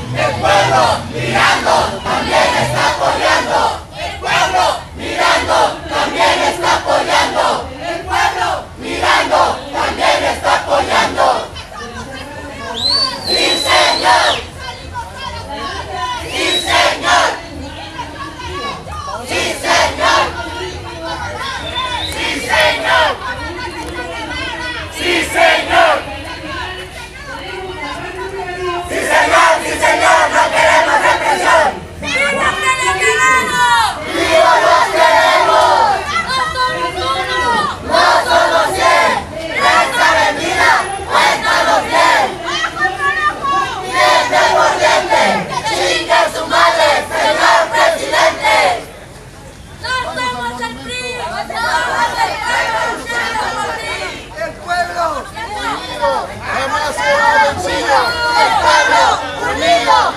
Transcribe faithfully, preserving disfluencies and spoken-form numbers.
El pueblo mirando también está apoyando. El pueblo mirando también está apoyando. El pueblo mirando también está apoyando. ¡Sí, señor! ¡Sí, señor! ¡Sí, señor! ¡Sí, señor! ¡Sí, señor! ¡Sí, señor! ¡Sí, señor! ¡No queremos represión! ¡Viva los que no queremos! ¡Viva los queremos! ¡No somos uno! ¡No somos cien! ¡Prensa vendida! ¡Cuéntanos bien! ¡Diente por diente! ¡Chingue su madre, señor presidente! ¡No somos el P R I! ¡Somos el pueblo luchando por ti! ¡El pueblo unido jamás será vencido! ¡El pueblo unido